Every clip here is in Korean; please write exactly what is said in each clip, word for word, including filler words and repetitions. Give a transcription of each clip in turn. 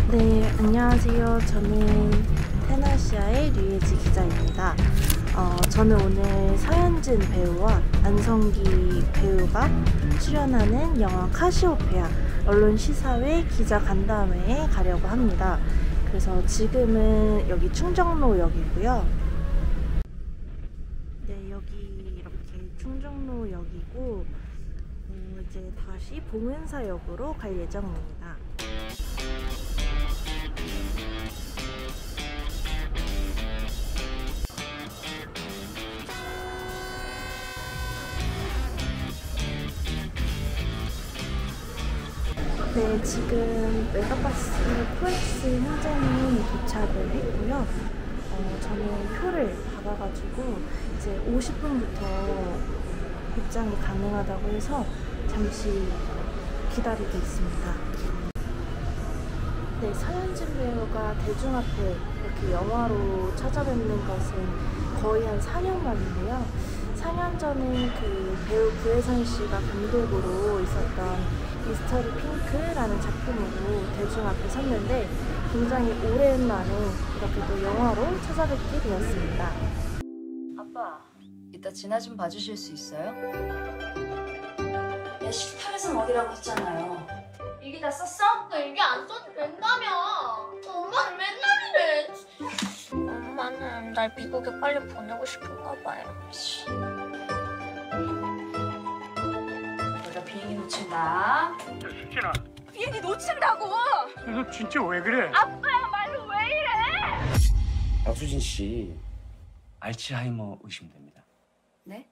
네, 안녕하세요. 저는 테나시아의 류예지 기자입니다. 어, 저는 오늘 서현진 배우와 안성기 배우가 출연하는 영화 카시오페아 언론 시사회 기자 간담회에 가려고 합니다. 그래서 지금은 여기 충정로역이고요. 네, 여기 이렇게 충정로역이고 어, 이제 다시 봉은사역으로 갈 예정입니다. 네, 지금 메가버스 코엑스 현장에 도착을 했고요. 어, 저는 표를 받아가지고 이제 오십 분부터 입장이 가능하다고 해서 잠시 기다리고 있습니다. 네, 서현진 배우가 대중 앞에 이렇게 영화로 찾아뵙는 것은 거의 한 사 년 만인데요. 사 년 전에 그 배우 구혜선 씨가 감독으로 있었던 미스터리 핑크라는 작품으로 대중 앞에 섰는데 굉장히 오랜만에 이렇게 또 영화로 찾아뵙게 되었습니다. 아빠, 이따 진아 좀 봐주실 수 있어요? 야, 십팔에서 어디라고 했잖아요. 일기 다 썼어? 나 일기 안 써도 된다며. 엄마는 맨날 이래. 엄마는 날 미국에 빨리 보내고 싶은가 봐요. 내가 비행기 놓친다. 야, 수진아. 비행기 놓친다고. 너 진짜 왜 그래? 아빠야말로 왜 이래? 박수진 씨, 알츠하이머 의심됩니다. 네?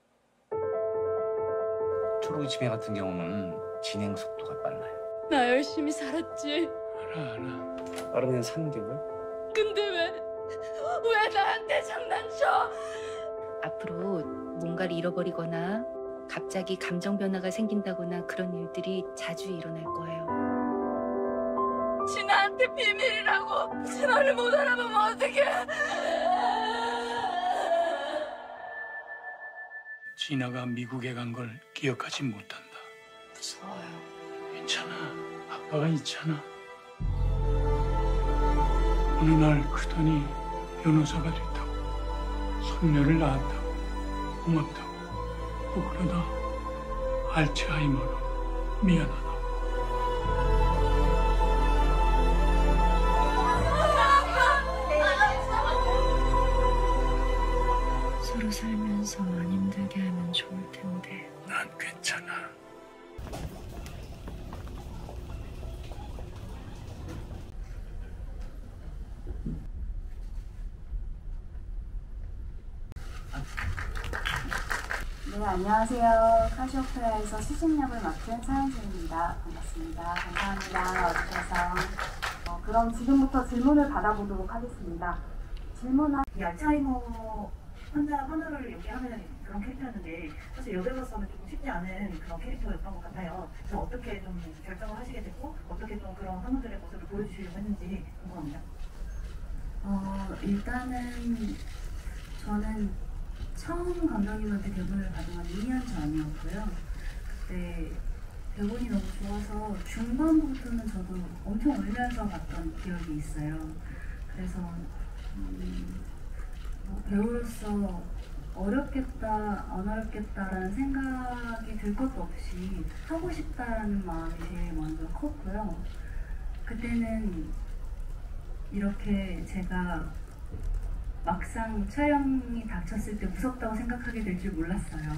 초록이 치매 같은 경우는 진행 속도가 빨라요. 나 열심히 살았지. 알아, 알아. 빠르면 삼 개월? 근데 왜, 왜 나한테 장난쳐? 앞으로 뭔가를 잃어버리거나 갑자기 감정 변화가 생긴다거나 그런 일들이 자주 일어날 거예요. 진아한테 비밀이라고. 진아를 못 알아보면 어떡해. 진아가 미국에 간 걸 기억하지 못한다. 무서워요. 괜찮아. 아빠가 있잖아. 어느 날 크더니 변호사가 됐다고. 손녀를 낳았다고. 고맙다고. 또 그러다 알츠하이머로 미안하다고. 서로 살면서 안 힘들게 하면 좋을 텐데. 난 괜찮아. 네, 안녕하세요. 카시오페아에서 수진 역을 맡은 서현진입니다. 반갑습니다. 감사합니다. 와주셔서. 어, 그럼 지금부터 질문을 받아보도록 하겠습니다. 질문한 이 알츠하이머 환자 환우를 이렇게 하는 그런 캐릭터였는데 사실 여배우로서는 조금 쉽지 않은 그런 캐릭터였던 것 같아요. 그래서 어떻게 좀 결정을 하시게 됐고 어떻게 좀 그런 환우들의 모습을 보여주시려고 했는지 궁금합니다. 어, 일단은 저는 처음 감독님한테 대본을 받은 건 이 년 전이었고요. 그때 대본이 너무 좋아서 중반부터는 저도 엄청 울면서 봤던 기억이 있어요. 그래서 음, 뭐 배우로서 어렵겠다, 안 어렵겠다라는 생각이 들 것도 없이 하고 싶다는 마음이 제일 먼저 컸고요. 그때는 이렇게 제가 막상 촬영이 닥쳤을 때 무섭다고 생각하게 될 줄 몰랐어요.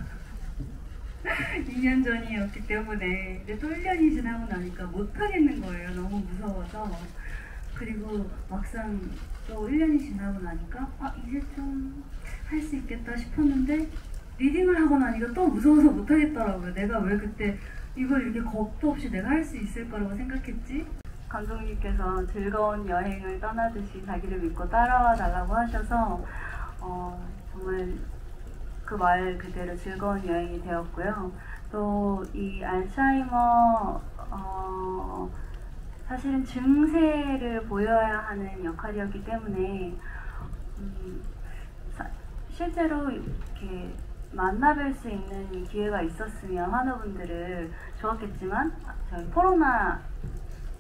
이 년 전이었기 때문에. 근데 또 일 년이 지나고 나니까 못하겠는 거예요. 너무 무서워서. 그리고 막상 또 일 년이 지나고 나니까 아 이제 좀 할 수 있겠다 싶었는데 리딩을 하고 나니까 또 무서워서 못하겠더라고요. 내가 왜 그때 이걸 이렇게 겁도 없이 내가 할 수 있을 거라고 생각했지? 감독님께서 즐거운 여행을 떠나듯이 자기를 믿고 따라와 달라고 하셔서 어, 정말 그 말 그대로 즐거운 여행이 되었고요. 또 이 알츠하이머 어, 사실은 증세를 보여야 하는 역할이었기 때문에 음, 사, 실제로 이렇게 만나뵐 수 있는 기회가 있었으면 환우분들을 좋았겠지만 저희 코로나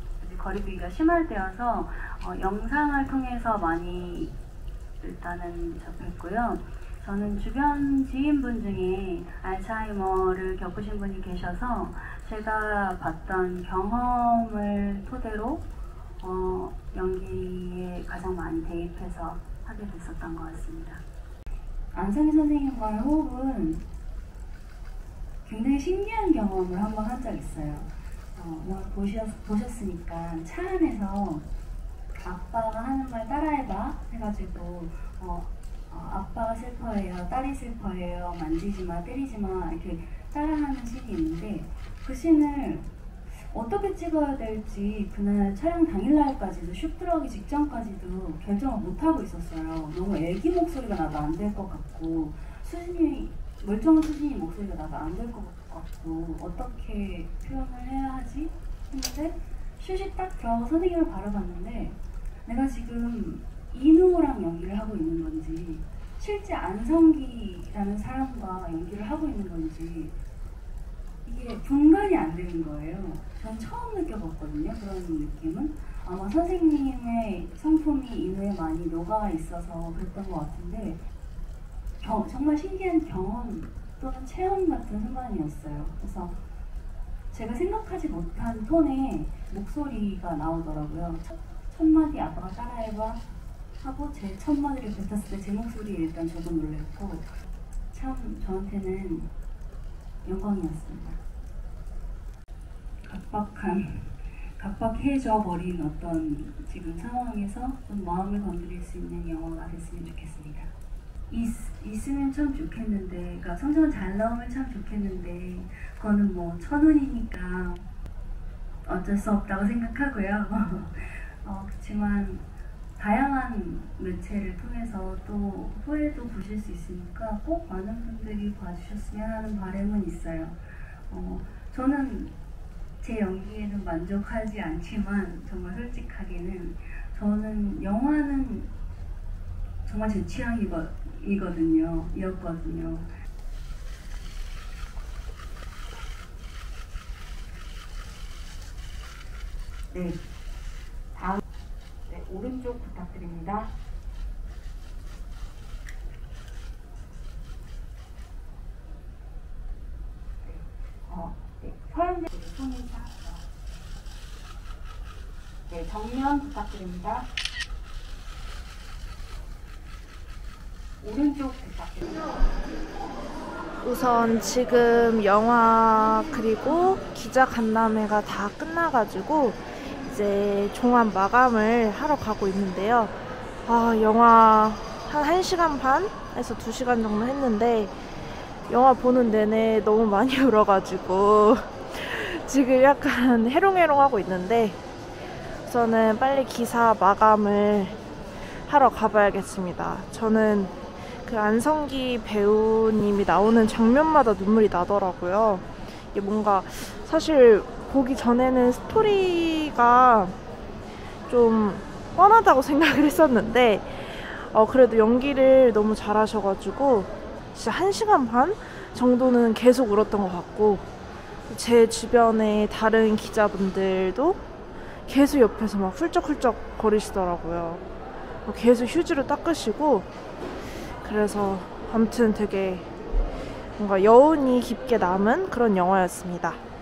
거리두기가 심할 때여서 어, 영상을 통해서 많이 일단은 접했고요. 저는 주변 지인분 중에 알츠하이머를 겪으신 분이 계셔서 제가 봤던 경험을 토대로 어, 연기에 가장 많이 대입해서 하게 됐었던 것 같습니다. 안성희 선생님과의 호흡은 굉장히 신기한 경험을 한번 한 적 있어요. 어, 영화 보셨, 보셨으니까 차 안에서 아빠가 하는 말 따라해봐 해가지고 어, 어, 아빠가 슬퍼해요, 딸이 슬퍼해요, 만지지마, 때리지마 이렇게 따라하는 씬이 있는데 그 씬을 어떻게 찍어야 될지 그날 촬영 당일날까지도 슛 들어가기 직전까지도 결정을 못하고 있었어요. 너무 애기 목소리가 나도 안 될 것 같고 수진이 멀쩡한 수진이 목소리가 나도 안 될 것 같고 어떻게 표현을 해야 하지? 했는데 슛이 딱 들어가고 선생님을 바라봤는데 내가 지금 이누랑 연기를 하고 있는 건지 실제 안성기라는 사람과 연기를 하고 있는 건지 이게 분간이 안 되는 거예요. 전 처음 느껴봤거든요. 그런 느낌은 아마 선생님의 성품이 인후에 많이 녹아 있어서 그랬던 것 같은데 겨, 정말 신기한 경험 또는 체험 같은 순간이었어요. 그래서 제가 생각하지 못한 톤의 목소리가 나오더라고요. 첫, 첫 마디 아빠가 따라해봐 하고 제 첫 마디를 뱉었을 때 제 목소리에 일단 저도 놀랐고 참 저한테는 영광이었습니다. 각박한, 각박해져 버린 어떤 지금 상황에서 좀 마음을 건드릴 수 있는 영화가 됐으면 좋겠습니다. 있, 있으면 참 좋겠는데, 그러니까 성적은 잘 나오면 참 좋겠는데 그거는 뭐 천운이니까 어쩔 수 없다고 생각하고요. 어, 그렇지만 다양한 매체를 통해서 또 후회도 보실 수 있으니까 꼭 많은 분들이 봐주셨으면 하는 바람은 있어요. 어, 저는 제 연기에는 만족하지 않지만 정말 솔직하게는 저는 영화는 정말 제 취향이거든요. 이었거든요. 네, 다음 네, 오른쪽 부탁드립니다. 네, 어, 네, 서현재 손을 잡고 네, 정면 부탁드립니다. 오른쪽 부탁드립니다. 우선 지금 영화 그리고 기자 간담회가 다 끝나가지고 이제 종합 마감을 하러 가고 있는데요. 아, 영화 한 1시간 반에서 두 시간 정도 했는데 영화 보는 내내 너무 많이 울어가지고 지금 약간 해롱해롱하고 있는데 저는 빨리 기사 마감을 하러 가봐야겠습니다. 저는 그 안성기 배우님이 나오는 장면마다 눈물이 나더라고요. 이게 뭔가 사실 보기 전에는 스토리가 좀 뻔하다고 생각을 했었는데 어, 그래도 연기를 너무 잘하셔가지고 진짜 한 시간 반 정도는 계속 울었던 것 같고 제 주변에 다른 기자분들도 계속 옆에서 막 훌쩍훌쩍 거리시더라고요. 계속 휴지로 닦으시고 그래서 아무튼 되게 뭔가 여운이 깊게 남은 그런 영화였습니다.